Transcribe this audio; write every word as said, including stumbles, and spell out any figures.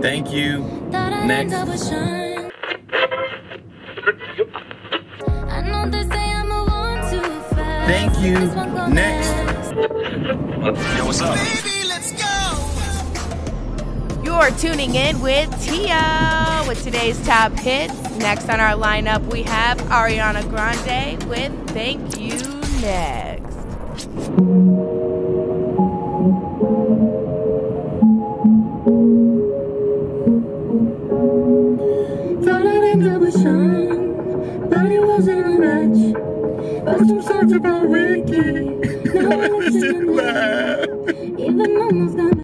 Thank you. Next. Thank you. Next. Yo, what's up? Baby, let's go. You're tuning in with Tia with today's top hits. Next on our lineup, we have Ariana Grande with Thank You Next. Thought I'd end up with Sean, but it wasn't a match. But some songs about Ricky. Now I'm listening to that. Even mama's gonna